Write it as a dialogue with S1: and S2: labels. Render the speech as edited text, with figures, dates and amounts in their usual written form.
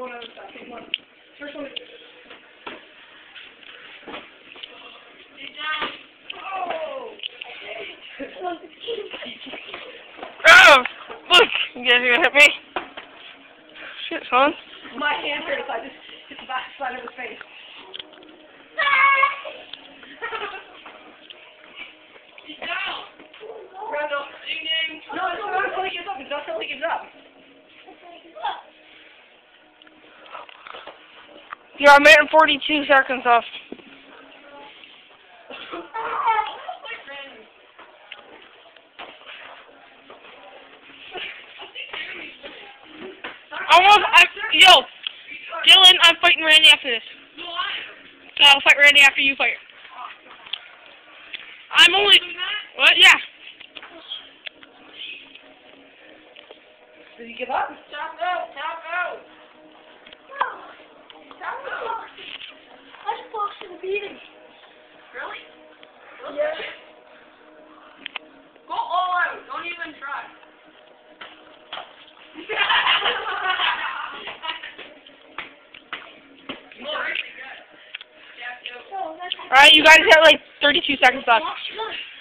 S1: one other stuff. Take one. First one. Stay down. Oh!
S2: Oh! Look! You guys are gonna hit me? Shit, son.
S1: My hand hurt, so I just hit the back side of his face. He's down! Randall, ding-ding! No, it's not until he gives up. It's not until he gives up.
S2: You're a minute and 42 seconds off. Yo, Dylan, I'm fighting Randy after this. So I'll fight Randy after you fight. I'm only... What? Yeah.
S1: Did he give up?
S3: Tap out! Tap out! Tap out!
S4: I just boxed and beating.
S3: Really?
S4: Yeah.
S3: Go all out. Don't even try.
S2: Alright, you guys have like 32 seconds left.